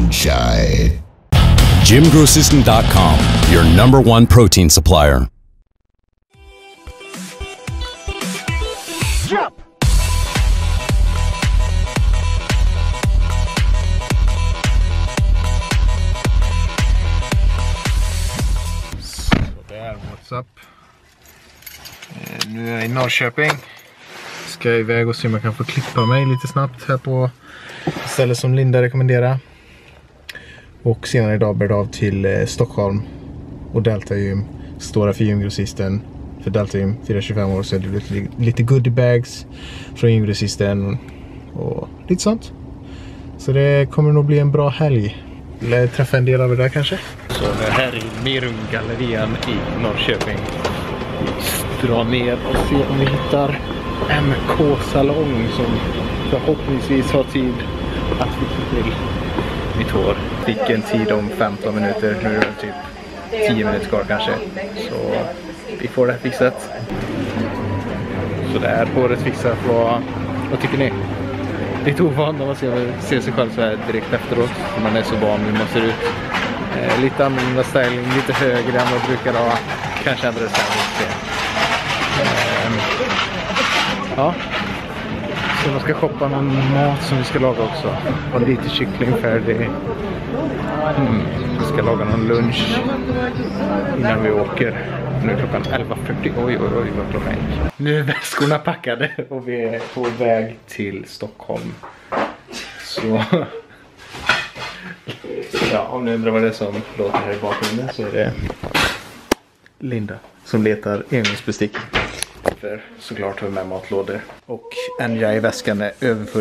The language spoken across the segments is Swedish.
Sunshine. GymGrossisten.com, your #1 protein supplier. Jump! Sådär, what's up? Nu är jag i Norrköping. Ska jag iväg och se om jag kan få klippa mig lite snabbt här på stället som Linda rekommenderar. Och senare idag bär det av till Stockholm och Delta Gym. Stora för Gymgrossisten. För Delta Gym, 4-25 år, så är det lite goodie bags från Gymgrossisten och lite sånt. Så det kommer nog bli en bra helg. Eller träffa en del av det där kanske. Så det här är Mirungallerian i Norrköping. Vi drar ner och ser om vi hittar MK-salong som förhoppningsvis har tid att fixa till mitt hår. Fick en tid om 15 minuter, nu är det typ 10 minuter kvar kanske. Så vi får det här fixat. Så det är håret fixat. Vad tycker ni? Lite ovan när man ser sig själv så här direkt efteråt. Man är så van hur man ser ut. Lite annorlunda styling, lite högre än vad jag brukar ha. Kanske ändra det så här. Ja. Så man ska shoppa någon mat som vi ska laga också. Och lite kyckling färdig. Vi ska laga någon lunch innan vi åker. Nu är klockan 11:40. Oj, vad klockan gick. Nu är väskorna packade och vi är på väg till Stockholm. Så ja, om ni undrar vad det är som låter här i bakgrunden så är det Linda som letar engångsbestick. För såklart har vi med matlådor. Och en jag i väskan är överfull.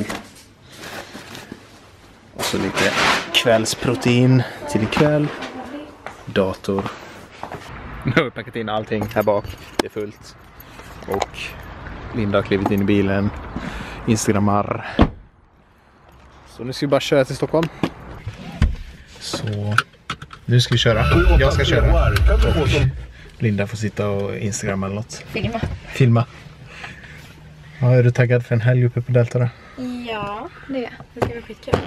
Och så lite kvällsprotein till ikväll. Dator. Nu har vi packat in allting här bak. Det är fullt. Och Linda har klivit in i bilen. Instagrammar. Så nu ska vi bara köra till Stockholm. Så nu ska vi köra. Jag ska köra. Och Linda får sitta och Instagramma eller något. Filma. Ja, är du taggad för en helg uppe på Delta då? Ja, det ska bli skitkul.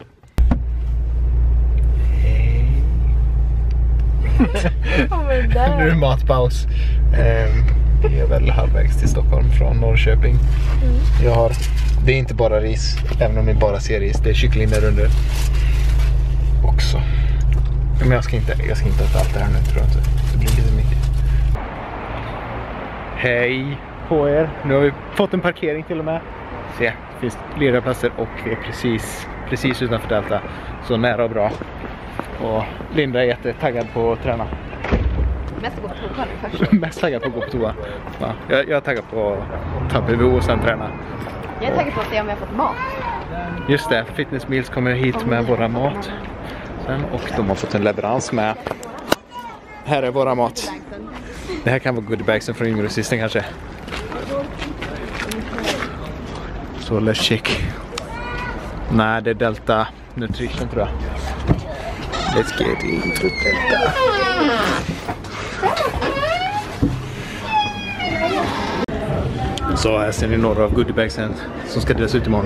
Nu är det matpaus. Vi är väl halvvägs till Stockholm från Norrköping. Det är inte bara ris, även om ni bara ser ris. Det är kyckling där under också. Men jag ska inte äta allt det här nu, tror jag inte. Det blir lite mycket. Hej på er. Nu har vi fått en parkering till och med. Se, det finns flera platser och är precis utanför Delta. Så nära och bra. Och Linda är jättetaggad på att träna. Mest gå på toa nu först. Mest taggad på att gå på toa. Ja, jag är taggad på att ta PVO och sen träna. Jag är taggad på att se om jag har fått mat. Just det, Fitness Meals kommer hit med våra mat. Sen, och de har fått en leverans med. Här är våra mat. Det här kan vara goodiebagsen från Gymgrossisten kanske. Så let's check. Nej, det är Delta Nutrition tror jag. Let's get into Delta. Så här ser ni några av goodiebagsen som ska delas ut imorgon.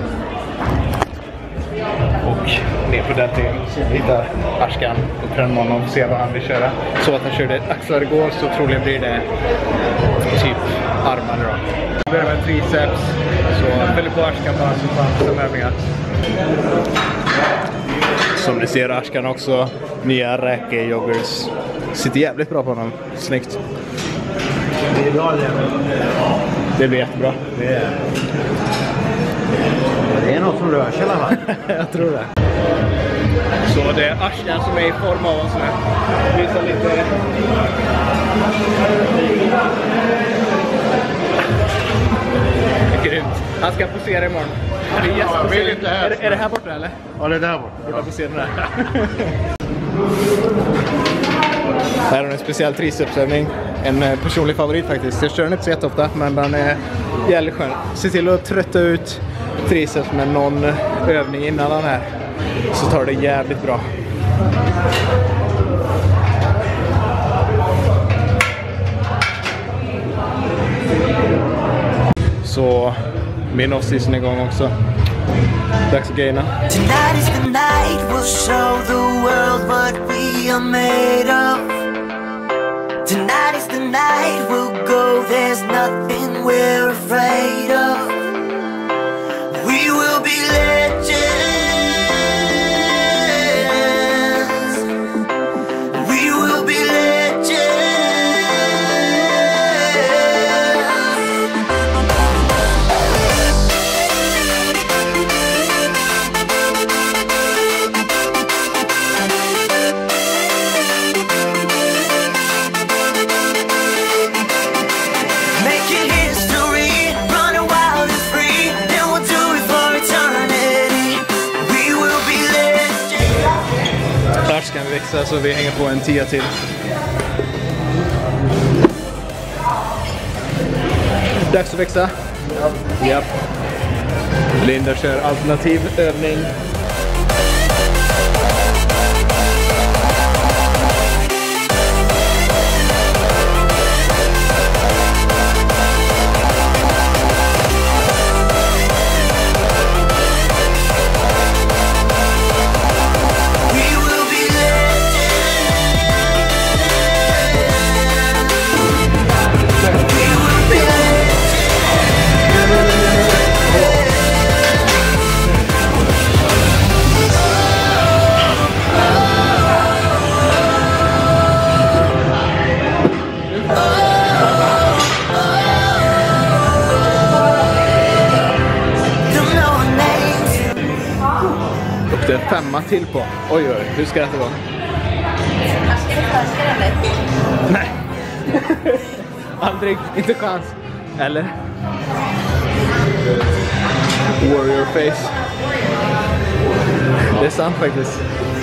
Och ner på Delta hittar Ashkan och tränar honom och ser vad han vill köra. Så att han körde axlar igår så troligen blir det typ armar då. Vi börjar med triceps. Så väldigt på Ashkan bara så fan som övningar. Som ni ser Ashkan också. Nya räkejoggers. Sitter jävligt bra på honom. Snyggt. Det är bra level. Det blir jättebra. Det är något som rör sig i alla fall. Jag tror det. Så det är Ashkan som är i form av en sån här. Visa lite. Grymt. Han ska posera imorgon. Är det här borta eller? Ja, det är där borta. Jag får se den här. Här är en speciell tricepsövning. En personlig favorit faktiskt. Jag kör den inte så jätteofta, men den är jävligt skön. Se till att trötta ut triceps med någon övning innan den här. Så tar det jävligt bra. Så min off-season är igång också. Dags att gaina. Tonight is the night we'll show the world. are made of. Tonight is the night we'll go. There's nothing we're afraid of. We will be legends. We will be legends. Making history, running wild and free, and we'll do it for eternity. We will be legends. Där ska vi växa så vi hänger på en 10 till. Dags att växa. Japp. Linda kör alternativ övning. Det är 5 till på. Oj, oj, hur ska det gå? Ska du förska den lite? Nej. Aldrig, inte chans. Eller? Warrior face. Det är sant faktiskt.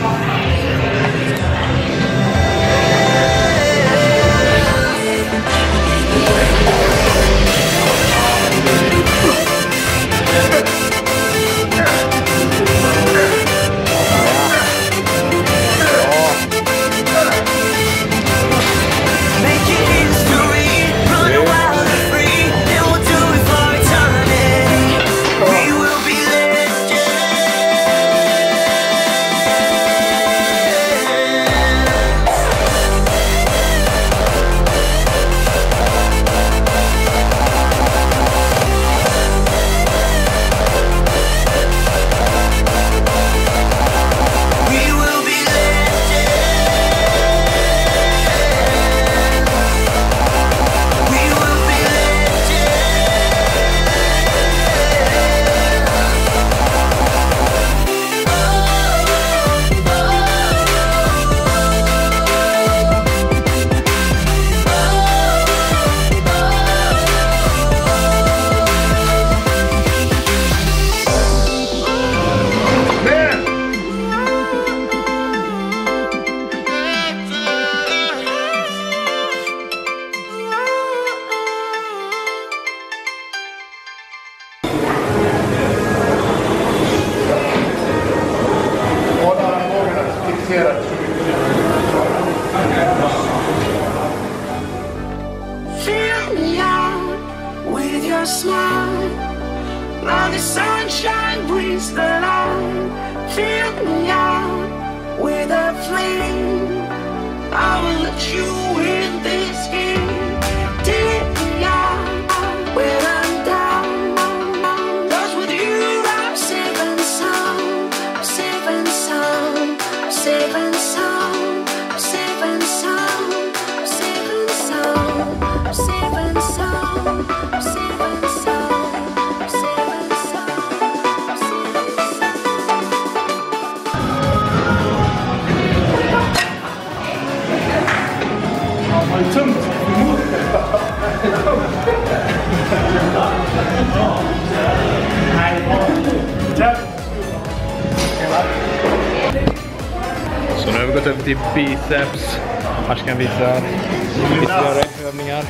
Fill me out with your smile. Now the sunshine brings the light. Fill me out with a flame. I will let you in this game. Take me out when I'm down. 'Cause with you I'm safe and sound. Safe and sound. Safe and sound. Safe and sound. Safe and sound. Safe and sound. Safe and sound. Safe and Så nu har vi gått över till biceps. Här ska jag visa ytterligare övningar.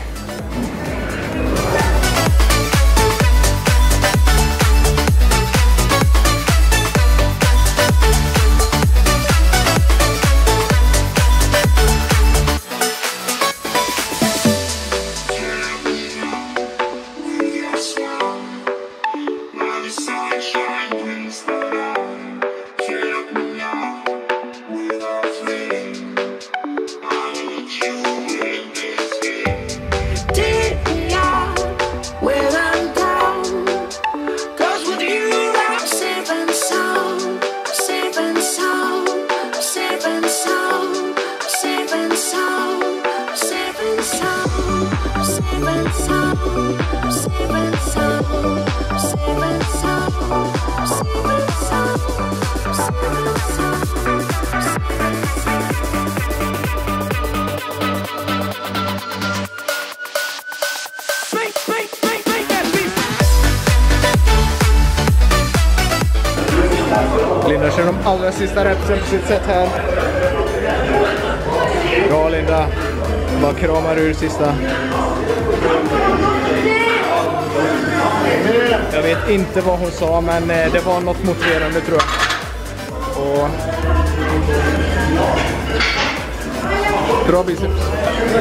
allra sista repsen på sitt sätt här. Bra Linda. Bara kramar ur sista. Jag vet inte vad hon sa, men det var något motiverande tror jag. Och bra biceps.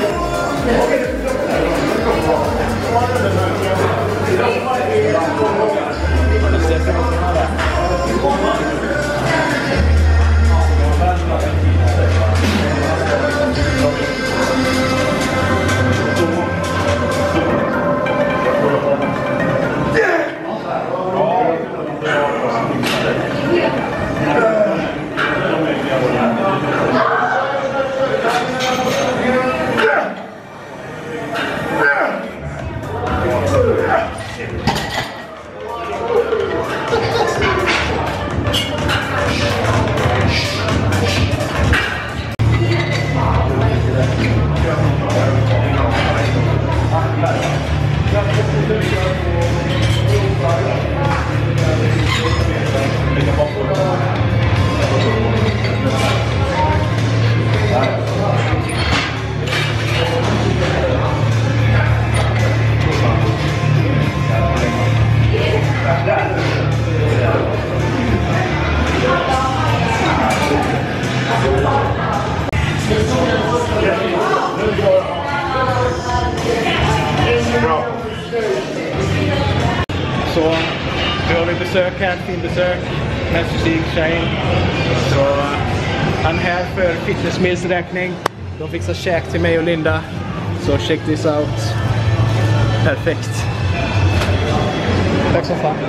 Så nu har vi besök här, fin besök med Shane. Så han är här för Fitness Meals räkning. De fixar käk till mig och Linda. Så check this out. Perfekt. Tack så fan.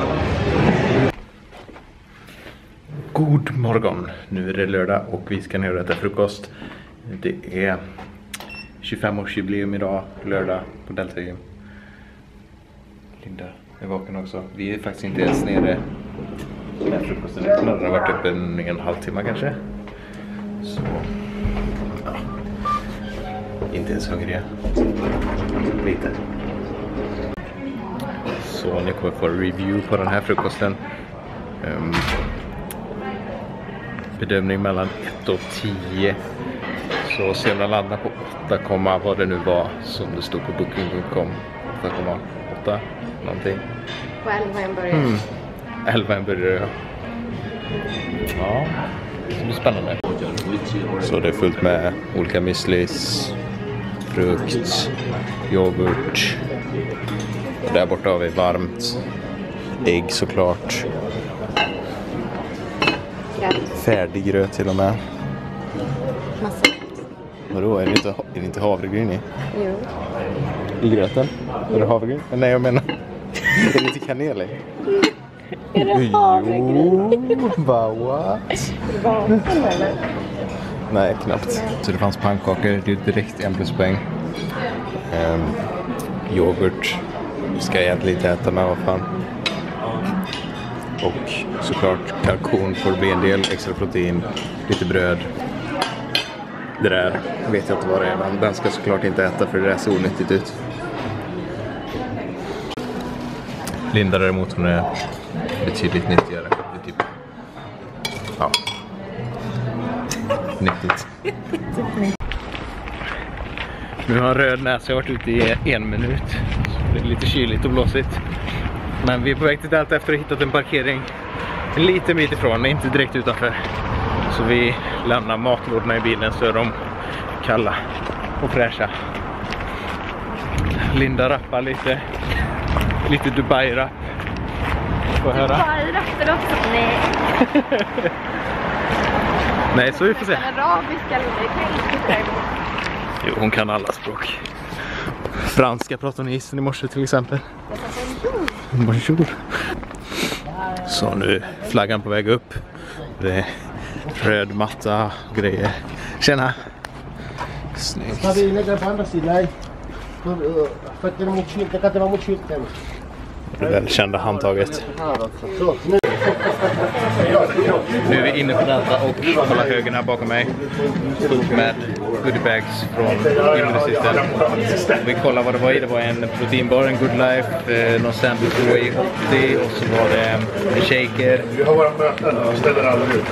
God morgon. Nu är det lördag och vi ska ner och äta frukost. Det är 25-årsjubileum idag, lördag på Delta Gym. Linda är vaken också. Vi är faktiskt inte ens nere när frukosten är. Den har varit uppe en halvtimme kanske. Så ja, inte ens hungriga. Lite. Så ni kommer få review på den här frukosten. Bedömning mellan 1 och 10. Så ser man landa på 8, vad det nu var som det stod på booking.com. 8,8 någonting. På 11 en burgare. 11 en burgare, ja. Ja, det blir spännande. Så det är fullt med olika müslis, frukt, yoghurt. Där borta har vi varmt. Ägg såklart. Färdig gröt till och med. Massa. Vadå, är det inte havregryn i? Jo. I gröten? Är det havregryn? Nej, jag menar. Är det inte kanel i? Är det havregryn? Jo, what? Vapen eller? Nej, knappt. Så det fanns pannkakor, det är direkt 1 pluspoäng. Yoghurt ska jag egentligen inte äta med, vad fan. Och såklart kalkon får bli en del, extra protein, lite bröd. Det där vet jag inte vad det är, men den ska såklart inte äta för det där ser onyttigt ut. Linda däremot, hon är betydligt nyttigare. Det är typ, ja, nyttigt. Nu har jag röd näsa, jag har varit ute i 1 minut. Så det är lite kyligt och blåsigt. Men vi är på väg till Delta efter att ha hittat en parkering en liten bit ifrån, inte direkt utanför. Så vi lämnar matlådorna i bilen så är de kalla och fräscha. Linda rappar lite Dubai-rapp. Får höra? Dubai-rapp också? Nej. Nej, så vi får se. Arabiska eller Jo, hon kan alla språk. Franska pratar hon i isen i morse till exempel. Bonjour. Så nu är flaggan på väg upp. Det är röd matta och grejer. Tjena! Snyggt. Det välkända handtaget. Nu är vi inne på data och kolla högen här bakom mig. Fullt med goodiebags från Gymnasisten. Vi kollar vad det var i. Det var en proteinbar, en Good Life, någon Sandwich Way 80 och så var det en shaker. Vi har våra möten och ställer alla ut.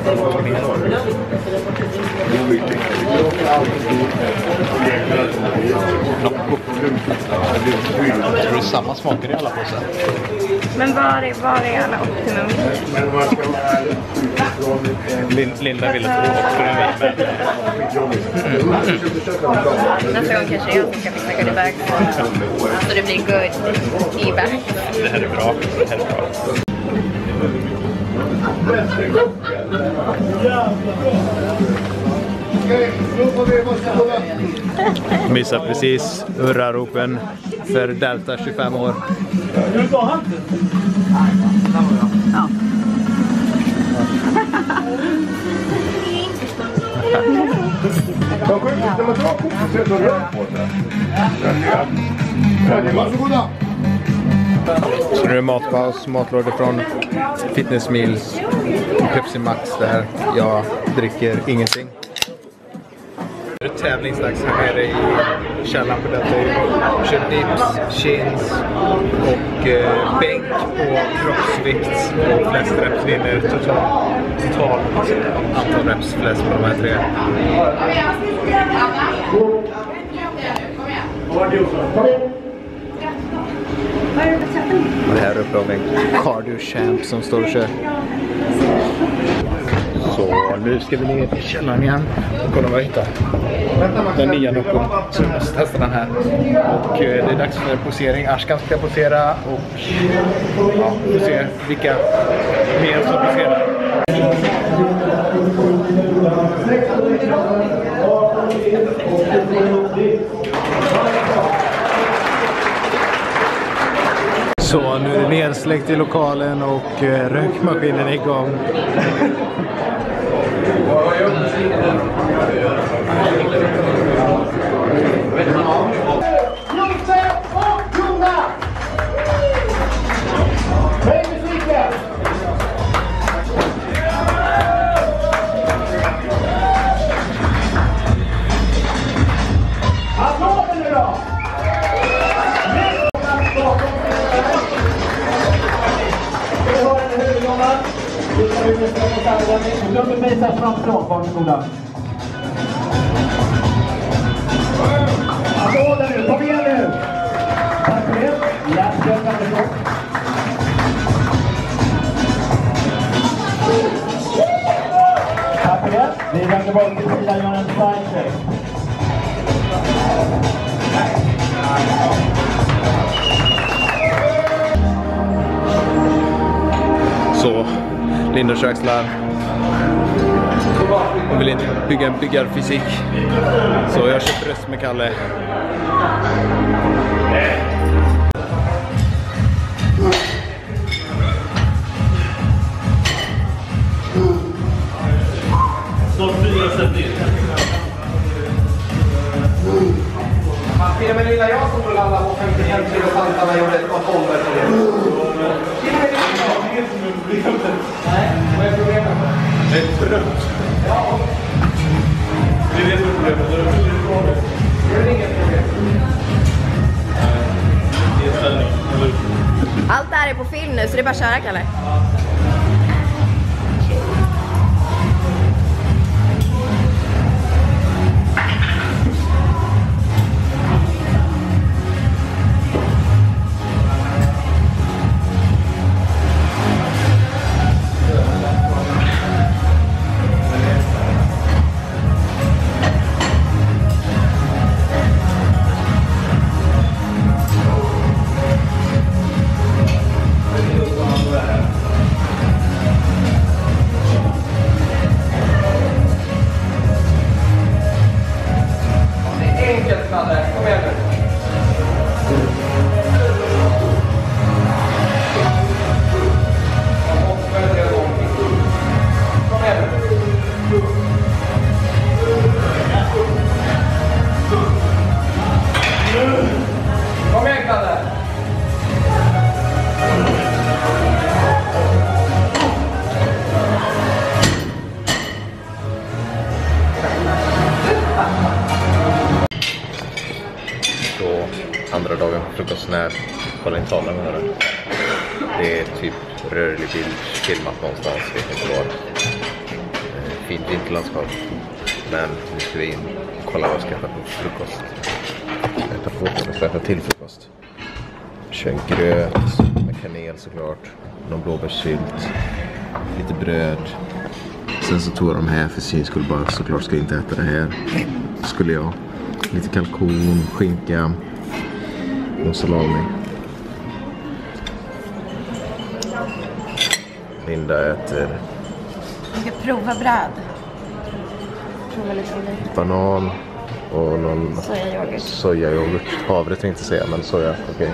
Det är samma smaker i alla påsar. Men var är alla Optimum? Linda ville tro Optimum med. Nästa gång kanske jag ska fixa goodiebags. Så det blir good e-bag. Det här är bra. Det här är bra. Missar precis hurraropen för Delta 25 år. Ja. Så nu är det matpaus, matlådor från Fitness Meals, Pepsi Max där jag dricker ingenting. Det är tävlingsdags här nere i källaren på detta. Jag kör dips, chins och bänk och kroppsvikt och flest reps vinner total antal reps flest på de här tre. Och det här uppe av en cardio champ som står och kör. Så nu ska vi ner i källaren igen och kolla vad jag hittar. Den nya Nocco, så jag måste testa den här. Och det är dags för posering. Ashkan ska posera och ja, vi får se vilka mer som poserar. Så nu är det nedsläckt i lokalen och rökmaskinen är igång. Varsågoda. Applåder nu, kom igen nu! Tack för det. Tack för det. Vi vänder bort till sidan Jonas Steinbeck. Så, Linda kökslar. Hon vill inte bygga en byggarfysik. Så jag köper röst med Kalle. Men lilla jag som får landa på 55 kilo pantarna gjorde ett par bomber på det. Nej, vad är problemet? Det är för rött. Ja. Det är det som är problemet. Det är inget problem. Allt det här är på film nu så det är bara att köra, Kalle. andra dagen på frukost när Valentalen var där. Det är typ rörlig bild filmat någonstans, vet inte var. Fint vinterlandskap. Men nu ska vi in och kolla vad jag ska äta på frukost. Äta frukost och äta till frukost. Kör gröt med kanel såklart. Någon blåbärssylt. Lite bröd. Sen så tog de här för sin skull bara, såklart ska jag inte äta det här. Skulle jag. Lite kalkon, skinka och salami. Linda äter... Jag ska prova bröd. Prova lite olika. Banan och någon... Sojayoghurt. Havre tänkte jag säga, men soja, okej.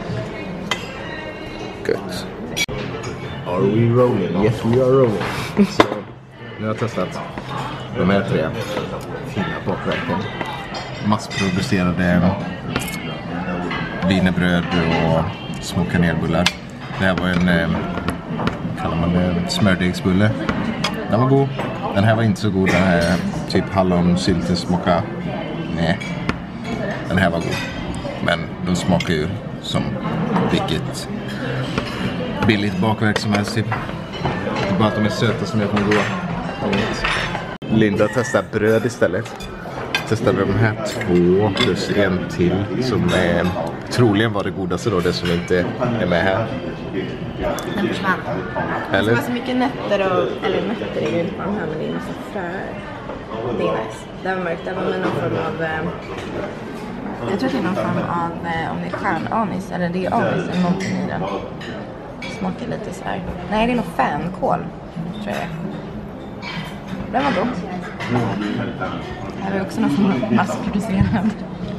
Gött. Are we rolling? Yes, we are rolling. Så, nu har jag testat de här 3 fina bakverken. Massproducerade wienerbröd och små kanelbullar. Det här var en, kallar man det, smördegsbulle. Den var god. Den här var inte så god. Den här typ hallonsyltesmocka. Nej. Den här var god. Men de smakar ju som vilket billigt bakverk som helst typ. Det är bara att de är söta som jag kommer gå. Linda testar bröd istället. Testade de här 2 plus en till som är, troligen var det godaste då, det som inte är med här. Den försvann. Eller? Det var så mycket nötter och, eller nötter är ju inte på de här, men det är en massa fröer. Det är nice. Det var mörkt, det var med någon form av, jag tror att det är någon form av, om det är stjärnanis, eller det är anis eller någonting i den. Smakar lite så här. Nej, det är nog fänkål, tror jag. Den var god. Här är också någon form av massproducerad.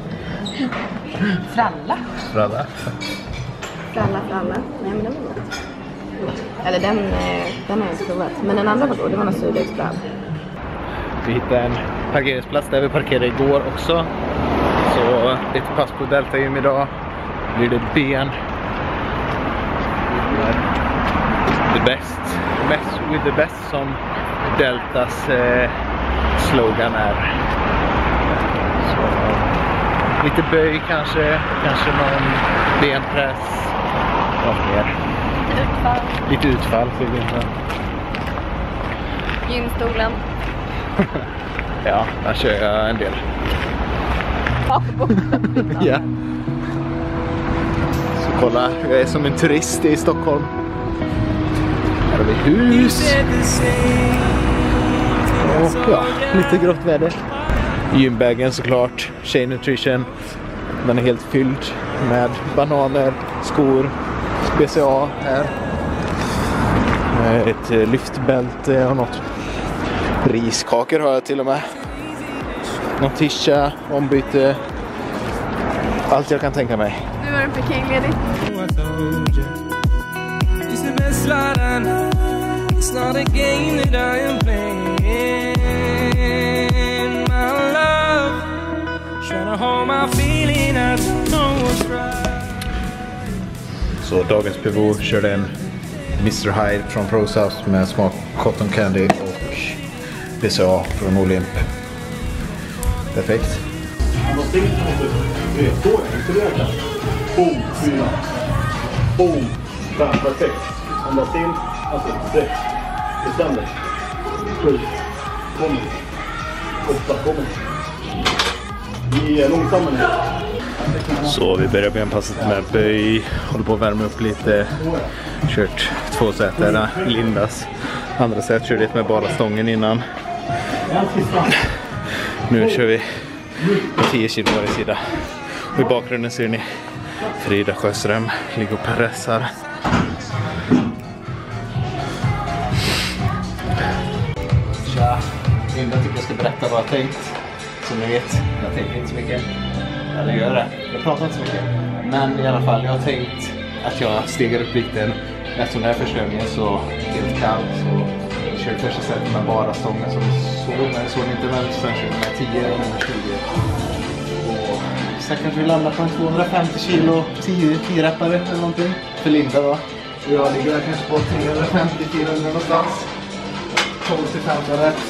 Fralla. Fralla. Fralla. Nej, men den var god. Eller den har jag inte provat. Men den andra var god, det var någon surdegsbröd. Vi hittade en parkeringsplats där vi parkerade igår också. Så lite pass på Delta Gym idag. Blir det ben. The best. Mess with the best som Deltas slogan är. Så, lite böj kanske någon benpress. Vad mer? Utfall. Lite utfall. Gymstolen. Ja, där kör jag en del. Ja. Så kolla, jag är som en turist i Stockholm. Här har vi hus. Och ja, lite grått väder. Gymbagen såklart, Shane Nutrition. Den är helt fylld med bananer, skor, BCA här. Ett lyftbälte och något. Riskakor har jag till och med. Någon tisha, ombyte. Allt jag kan tänka mig. Nu var det parkeringsledigt. Så dagens pivot körde en Mr. Hyde från Rose House med smak cotton candy och BCA från Olymp. Perfekt. Boom, 4. Boom, 5, perfekt. Andas in, alltså 6. December. 7. Kommer. 8, kommer. Vi är långsamma nu. Så vi börjar benpasset med böj. Håller på att värma upp lite. Kört 2 set där. Lindas andra set körde ett med bara stången innan. Nu kör vi 10 kilo varje sida. Och i bakgrunden ser ni Frida Sjöström ligger och pressar. Tja, Linda tycker jag ska berätta vad jag tänkt. Som ni vet, jag tänker inte så mycket. Eller gör det, jag pratar inte så mycket. Men i alla fall, jag har tänkt att jag stegar upp vikten. Eftersom det här första övningen så helt kallt så jag körde första sättet med bara stången som såg inte väl. Sen körde jag med 10 och 20. Och sen kanske vi landar på en 250 kilo 10-rappare eller någonting. För Linda då. Och jag ligger där kanske på 350 kilo eller någonstans. 12-15 rätt.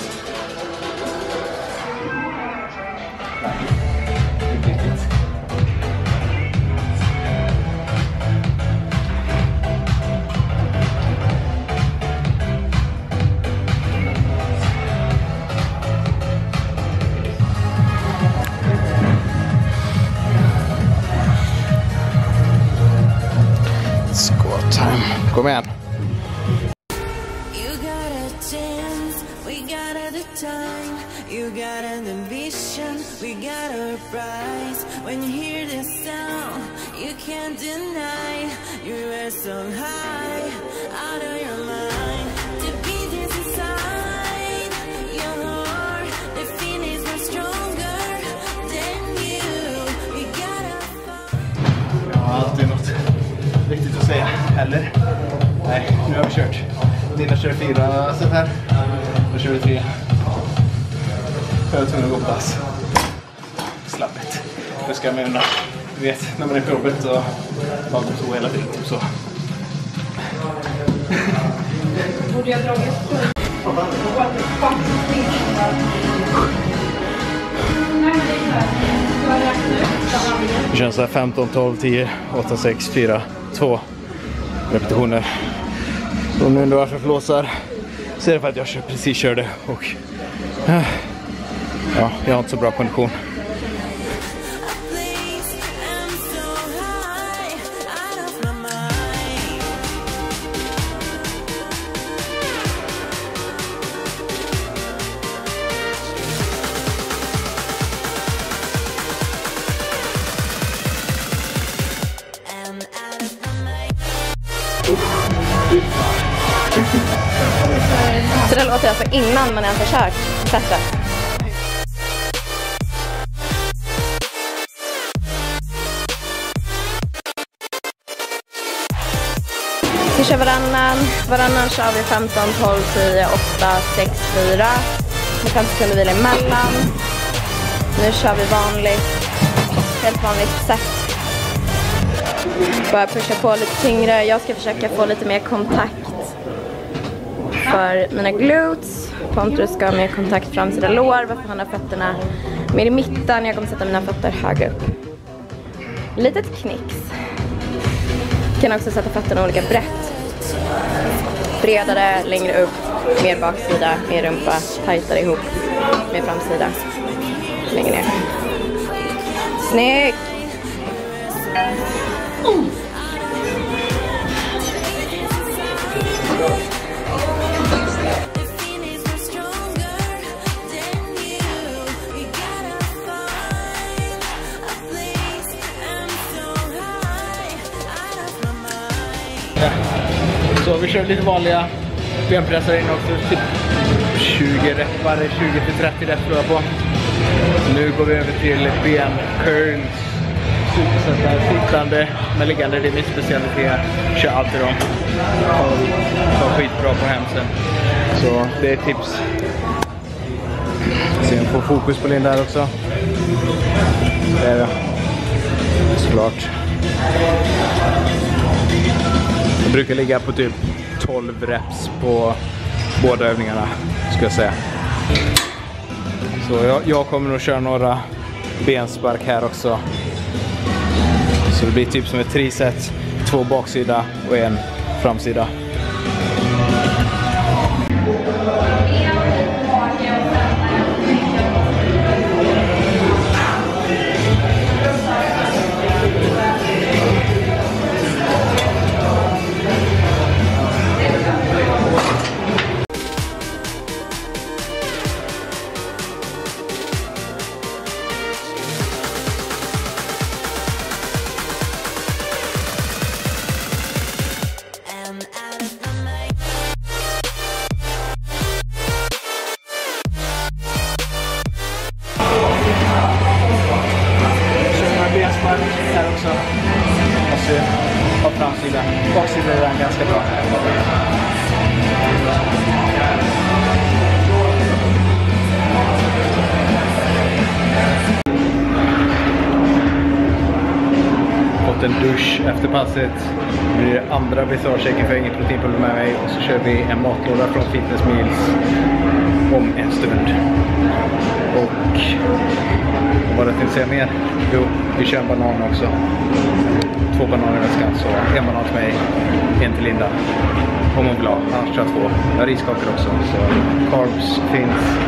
Kom igen. You got a chance, we got the time. You got an ambition, we got a prize. When you hear this sound, you can't deny. You are so high, out of your mind. To be this inside your heart, the feelings were stronger than you. We gotta fight. Jag har alltid något viktigt att säga, eller? Nej, nu har vi kört. Dina kör 4 set här. Då kör vi 3. Jag är tvungen att gå på pass. Slappigt. Det ska jag med undan. Du vet, när man är på jobbet och bara går så hela tiden. Typ så. Borde jag dragit Det känns så här 15, 12, 10, 8, 6, 4, 2 repetitioner. Om nu ändå varför flåsar så är det för att jag precis körde och ja, jag har inte så bra kondition. Så det låter alltså innan man ens har kört sättet. Vi kör varannan kör vi 15, 12, 10, 8, 6, 4. Med 5 sekunder vila emellan. Nu kör vi helt vanligt sätt. Bara pusha på lite tyngre. Jag ska försöka få lite mer kontakt för mina glutes. Pontus ska ha mer kontakt framsida lår. Varför han har fötterna mer i mitten. Jag kommer sätta mina fötter högre upp. Litet knix. Kan också sätta fötterna olika brett. Bredare, längre upp. Mer baksida, mer rumpa. Tajtare ihop. Mer framsida. Längre ner. Snyggt! Så vi kör lite vanliga benpressar in också, typ 20 reppar, 20-30 rep tror jag på. Nu går vi över till bencurls, supersättare, sittande med liggande, det är min specialitet. Kör alltid dem. Var skitbra på hemsen. Så det är ett tips. Sen få fokus på Linda här också. Det är det. Såklart. Jag brukar ligga på typ 12 reps på båda övningarna, ska jag säga. Så jag kommer nog köra några benspark här också. Så det blir typ som ett triset, 2 baksida och 1 framsida. Här också. Och så på framsidan. Baksidan är den ganska bra. Fått en dusch efter passet. Det blir andra visage-checken för inget proteinpulver med mig. Och så kör vi en matlåda från Fitness Meals om en stund. Och vad jag tänkte säga mer? Jo, vi kör en banan också. 2 bananer i väskan, så 1 banan till mig, 1 till Linda. Om hon vill ha, annars kör 2. Jag har riskakor också, så carbs finns.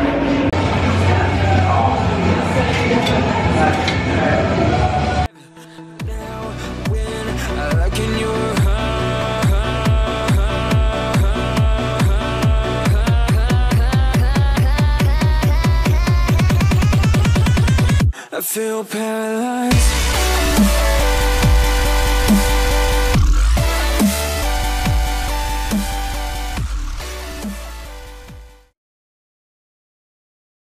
I feel paralyzed.